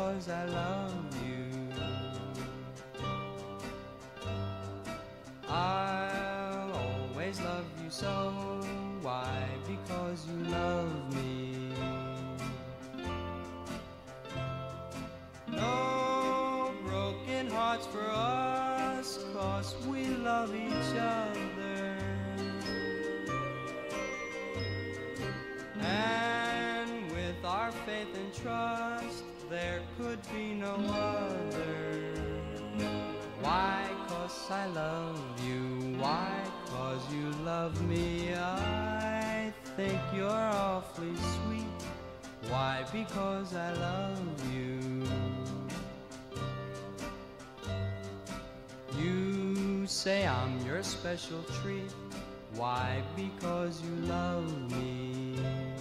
because I love you. I'll always love you so. Why? Because you love me. No broken hearts for us, 'cause we love each other. And with our faith and trust, there could be no other. Why? 'Cause I love you. Why? 'Cause you love me. I think you're awfully sweet. Why? Because I love you. You say I'm your special treat. Why? Because you love me.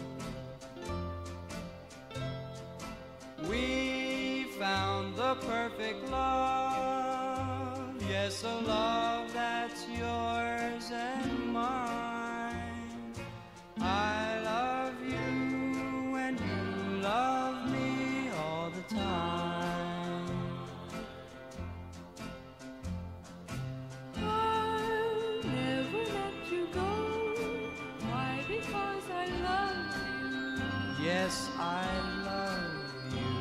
We found the perfect love. Yes, a love that's yours and mine. I love you and you love me all the time. I'll never let you go. Why? Because I love you. Yes, I love you.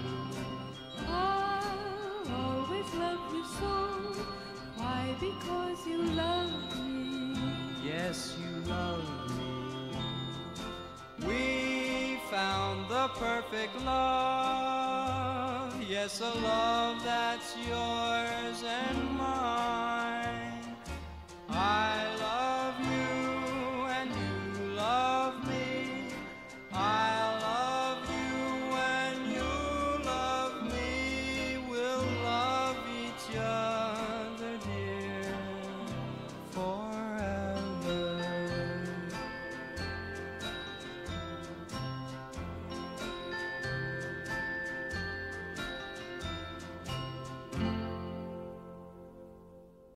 I'll always love you so. Why? Because you love me. Yes, you love me. We found the perfect love. Yes, a love that's yours and mine.